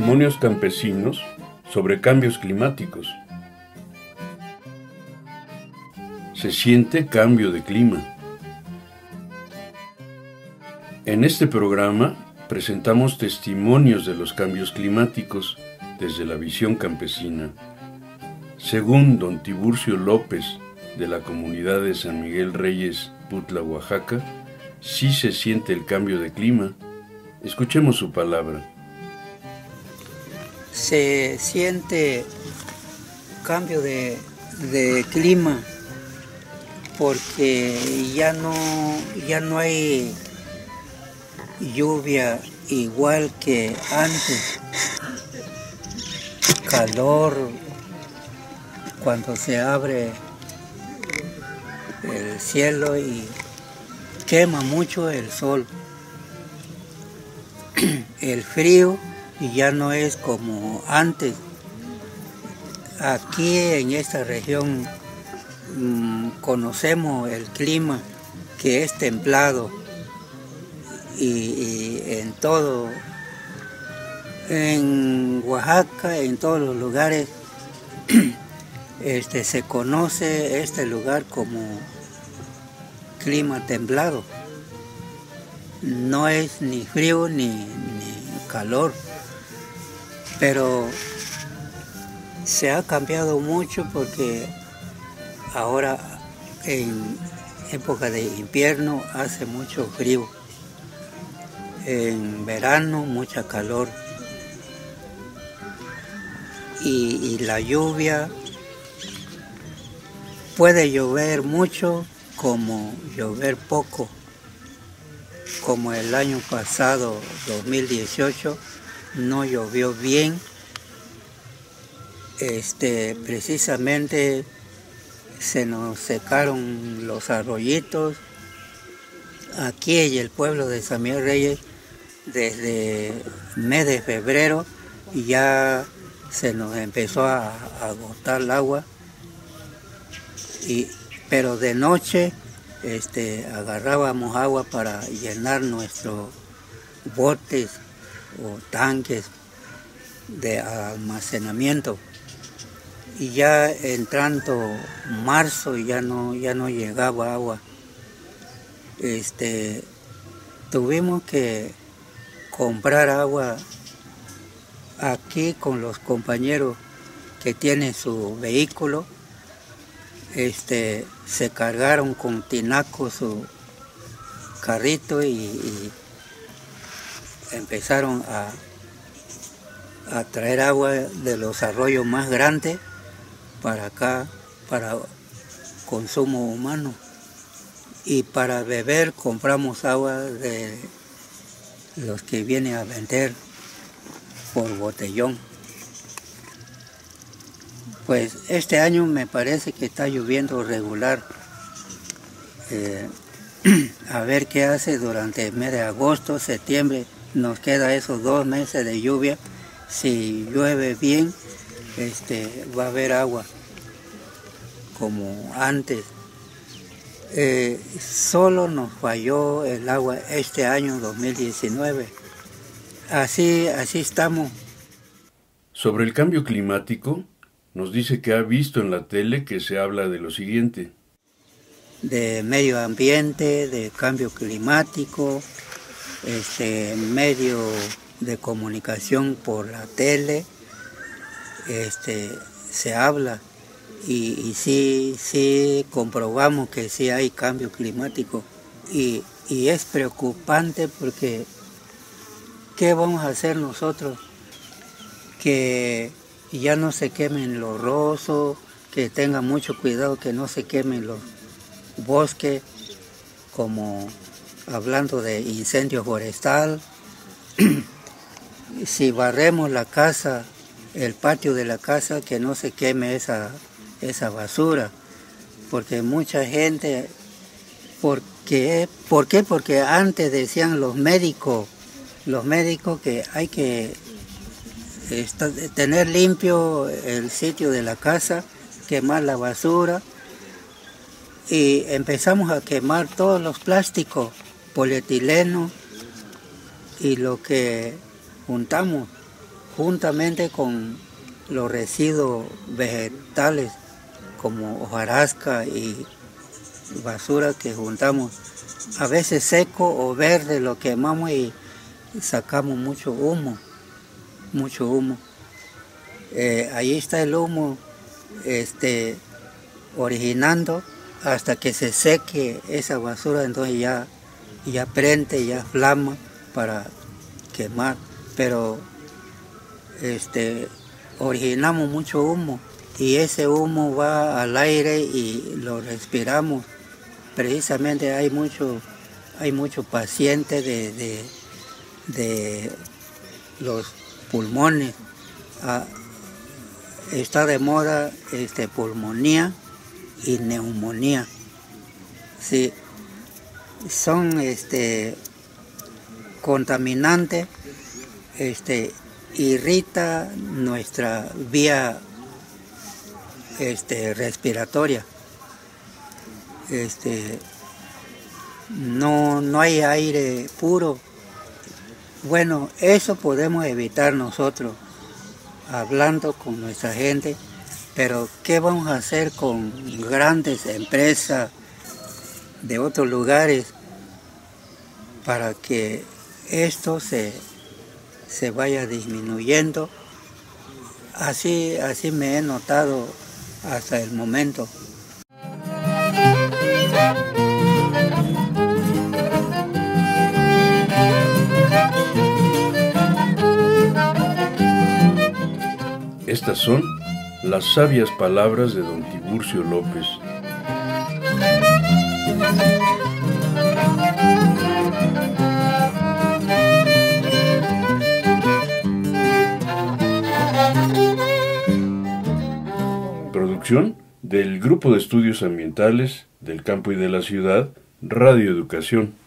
Testimonios campesinos sobre cambios climáticos. Se siente cambio de clima. En este programa presentamos testimonios de los cambios climáticos desde la visión campesina. Según don Tiburcio López, de la comunidad de San Miguel Reyes, Putla, Oaxaca, sí se siente el cambio de clima. Escuchemos su palabra. Se siente cambio de clima porque ya no hay lluvia igual que antes. Calor cuando se abre el cielo y quema mucho el sol. El frío ya no es como antes. Aquí en esta región conocemos el clima que es templado y en todo, en Oaxaca, en todos los lugares, se conoce este lugar como clima templado. No es ni frío ni calor, pero se ha cambiado mucho porque ahora en época de invierno hace mucho frío, en verano mucha calor y la lluvia puede llover mucho como llover poco, como el año pasado, 2018, no llovió bien. Precisamente se nos secaron los arroyitos. Aquí en el pueblo de San Miguel Reyes, desde el mes de febrero, ya se nos empezó a agotar el agua. Pero de noche agarrábamos agua para llenar nuestros botes o tanques de almacenamiento. Y ya entrando marzo ya no llegaba agua. Tuvimos que comprar agua aquí con los compañeros que tienen su vehículo. Se cargaron con tinaco su carrito y empezaron a traer agua de los arroyos más grandes para acá, para consumo humano. Y para beber compramos agua de los que vienen a vender por botellón. Pues este año me parece que está lloviendo regular. A ver qué hace durante el mes de agosto, septiembre. Nos queda esos 2 meses de lluvia. Si llueve bien, va a haber agua como antes. Solo nos falló el agua este año 2019. Así estamos. Sobre el cambio climático, nos dice que ha visto en la tele que se habla de lo siguiente. De medio ambiente, de cambio climático, medio de comunicación por la tele, se habla y sí comprobamos que sí hay cambio climático y es preocupante porque ¿qué vamos a hacer nosotros? Que ya no se quemen los rozos, que tengan mucho cuidado que no se quemen los bosques, como hablando de incendio forestal. Si barremos la casa, el patio de la casa, que no se queme esa basura, porque mucha gente, ¿por qué? Porque antes decían los médicos que hay que tener limpio el sitio de la casa, quemar la basura, y empezamos a quemar todos los plásticos, polietileno y lo que juntamos juntamente con los residuos vegetales como hojarasca y basura que juntamos, a veces seco o verde, lo quemamos y sacamos mucho humo, mucho humo. Ahí está el humo originando hasta que se seque esa basura, entonces ya prende, ya flama para quemar, pero originamos mucho humo y ese humo va al aire y lo respiramos. Precisamente hay mucho paciente de los pulmones. Está de moda pulmonía y neumonía. Sí, son contaminantes, irrita nuestra vía respiratoria. No hay aire puro. Bueno, eso podemos evitar nosotros hablando con nuestra gente, pero ¿qué vamos a hacer con grandes empresas de otros lugares para que esto se vaya disminuyendo? Así me he notado hasta el momento. Estas son las sabias palabras de don Tiburcio López. Producción del Grupo de Estudios Ambientales del Campo y de la Ciudad, Radio Educación.